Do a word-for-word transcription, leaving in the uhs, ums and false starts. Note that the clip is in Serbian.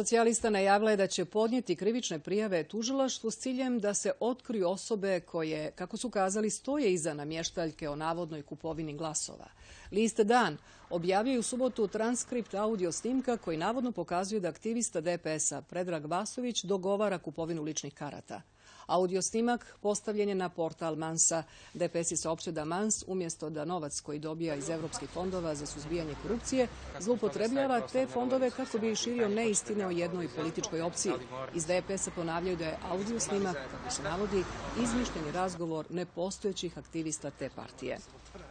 Socijalista najavila je da će podnijeti krivične prijave tužilaštvu s ciljem da se otkriju osobe koje, kako su kazali, stoje iza namještaljke o navodnoj kupovini glasova. List Dan objavio je u subotu transkript audio snimka koji navodno pokazuje da aktivista D P S-a Predrag Vasović dogovara kupovinu ličnih karata. Audio snimak postavljen je na portal Mansa. D P S je saopštio da Mans, umjesto da novac koji dobija iz evropskih fondova za suzbijanje korupcije, zloupotrebljava te fondove kako bi širio neistine o jednoj političkoj opciji. Iz D P S-a ponavljaju da je audio snimak, kako se navodi, izmišljeni razgovor nepostojećih aktivista te partije.